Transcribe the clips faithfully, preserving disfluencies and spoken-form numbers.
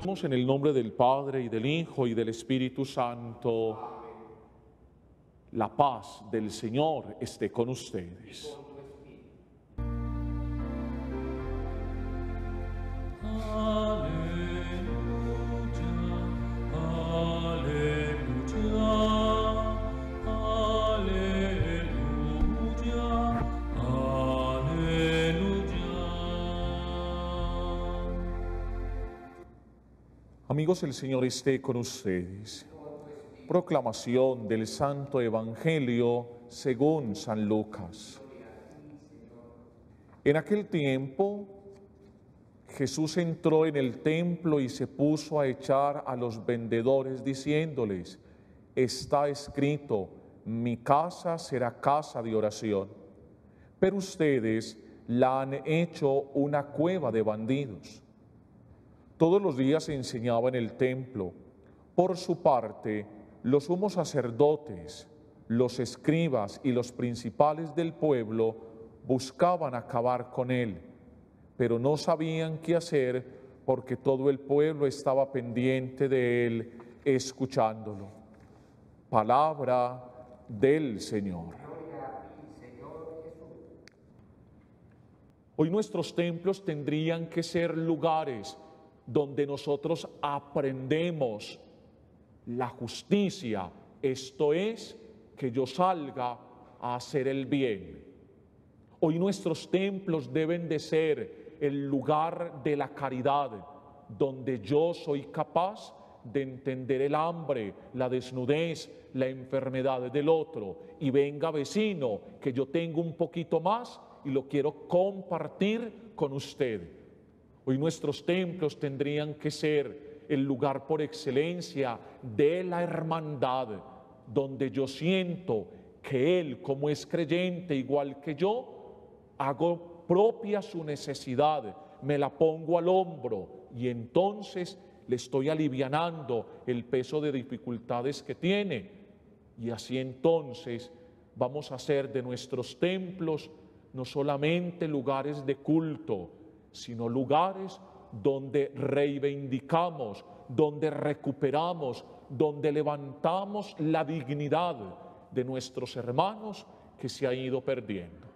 En el nombre del Padre, y del Hijo, y del Espíritu Santo. La paz del Señor esté con ustedes. Amigos, el Señor esté con ustedes. Proclamación del Santo Evangelio según San Lucas. En aquel tiempo, Jesús entró en el templo y se puso a echar a los vendedores, diciéndoles: está escrito, mi casa será casa de oración. Pero ustedes la han hecho una cueva de bandidos. Todos los días enseñaba en el templo. Por su parte, los sumos sacerdotes, los escribas y los principales del pueblo buscaban acabar con él, pero no sabían qué hacer porque todo el pueblo estaba pendiente de él, escuchándolo. Palabra del Señor. Hoy nuestros templos tendrían que ser lugares donde nosotros aprendemos la justicia, esto es, que yo salga a hacer el bien. Hoy nuestros templos deben de ser el lugar de la caridad, donde yo soy capaz de entender el hambre, la desnudez, la enfermedad del otro, y venga vecino, que yo tengo un poquito más y lo quiero compartir con usted. Hoy nuestros templos tendrían que ser el lugar por excelencia de la hermandad, donde yo siento que Él, como es creyente igual que yo, hago propia su necesidad, me la pongo al hombro y entonces le estoy alivianando el peso de dificultades que tiene. Y así entonces vamos a hacer de nuestros templos no solamente lugares de culto, sino lugares donde reivindicamos, donde recuperamos, donde levantamos la dignidad de nuestros hermanos que se ha ido perdiendo.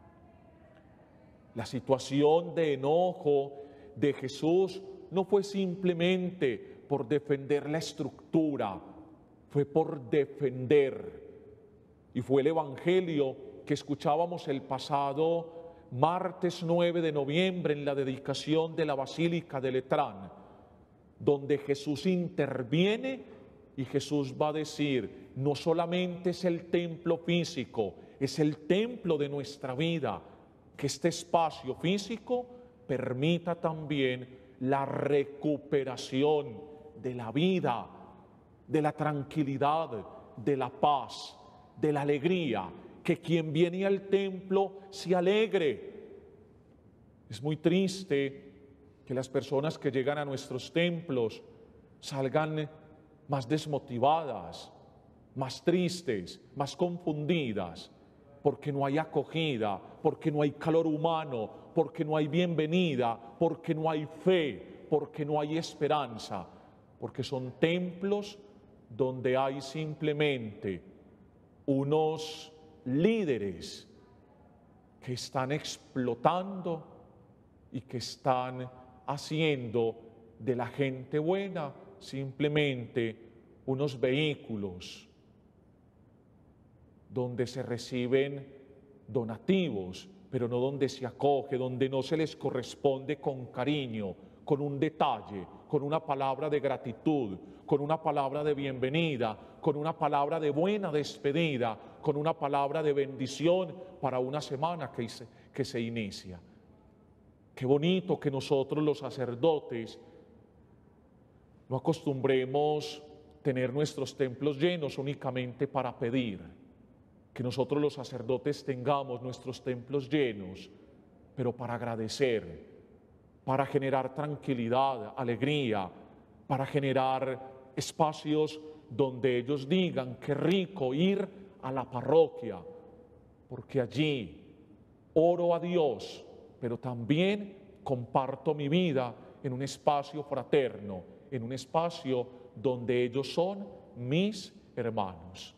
La situación de enojo de Jesús no fue simplemente por defender la estructura, fue por defender. Y fue el Evangelio que escuchábamos el pasado martes nueve de noviembre en la dedicación de la Basílica de Letrán, donde Jesús interviene y Jesús va a decir, no solamente es el templo físico, es el templo de nuestra vida, que este espacio físico permita también la recuperación de la vida, de la tranquilidad, de la paz, de la alegría, que quien viene al templo se alegre. Es muy triste que las personas que llegan a nuestros templos salgan más desmotivadas, más tristes, más confundidas, porque no hay acogida, porque no hay calor humano, porque no hay bienvenida, porque no hay fe, porque no hay esperanza, porque son templos donde hay simplemente unos líderes que están explotando y que están haciendo de la gente buena simplemente unos vehículos donde se reciben donativos, pero no donde se acoge, donde no se les corresponde con cariño, con un detalle, con una palabra de gratitud, con una palabra de bienvenida, con una palabra de buena despedida, con una palabra de bendición para una semana que se, que se inicia. Qué bonito que nosotros los sacerdotes no acostumbremos tener nuestros templos llenos únicamente para pedir, que nosotros los sacerdotes tengamos nuestros templos llenos, pero para agradecer, para generar tranquilidad, alegría, para generar espacios donde ellos digan qué rico ir a la parroquia, porque allí oro a Dios, pero también comparto mi vida en un espacio fraterno, en un espacio donde ellos son mis hermanos.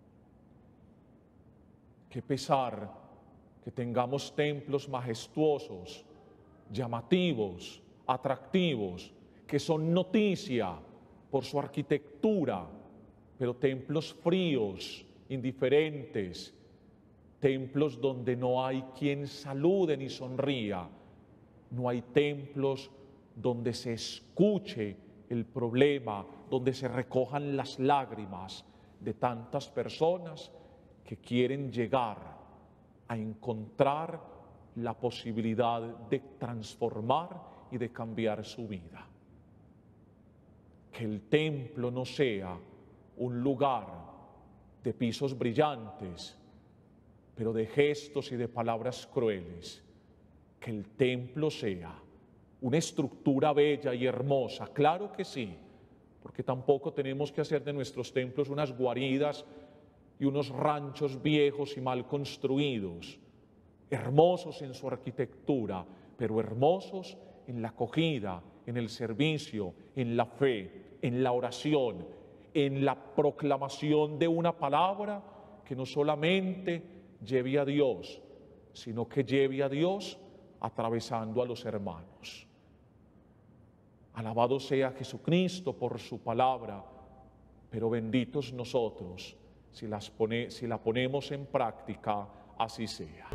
Qué pesar que tengamos templos majestuosos, llamativos, atractivos, que son noticia por su arquitectura, pero templos fríos, indiferentes, templos donde no hay quien salude ni sonría, no hay templos donde se escuche el problema, donde se recojan las lágrimas de tantas personas que quieren llegar a encontrar la posibilidad de transformar y de cambiar su vida. Que el templo no sea un lugar de pisos brillantes, pero de gestos y de palabras crueles. Que el templo sea una estructura bella y hermosa, claro que sí, porque tampoco tenemos que hacer de nuestros templos unas guaridas y unos ranchos viejos y mal construidos, hermosos en su arquitectura, pero hermosos en la acogida, en el servicio, en la fe, en la oración, en la proclamación de una palabra que no solamente lleve a Dios, sino que lleve a Dios atravesando a los hermanos. Alabado sea Jesucristo por su palabra, pero benditos nosotros si, las pone, si la ponemos en práctica, así sea.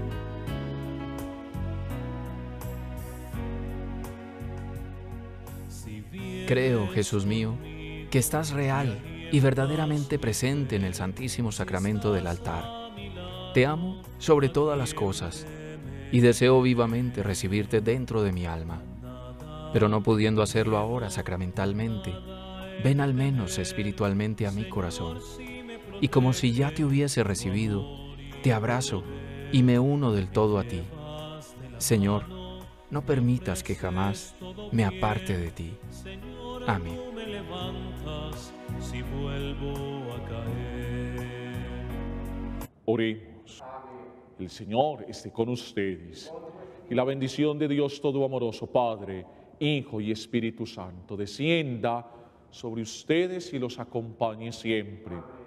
Creo, Jesús mío, que estás real y verdaderamente presente en el Santísimo Sacramento del altar. Te amo sobre todas las cosas y deseo vivamente recibirte dentro de mi alma. Pero no pudiendo hacerlo ahora sacramentalmente, ven al menos espiritualmente a mi corazón. Y como si ya te hubiese recibido, te abrazo y me uno del todo a ti. Señor, no permitas que jamás me aparte de ti. Amén. Oremos. El Señor esté con ustedes. Y la bendición de Dios Todoamoroso, Padre, Hijo y Espíritu Santo, descienda sobre ustedes y los acompañe siempre.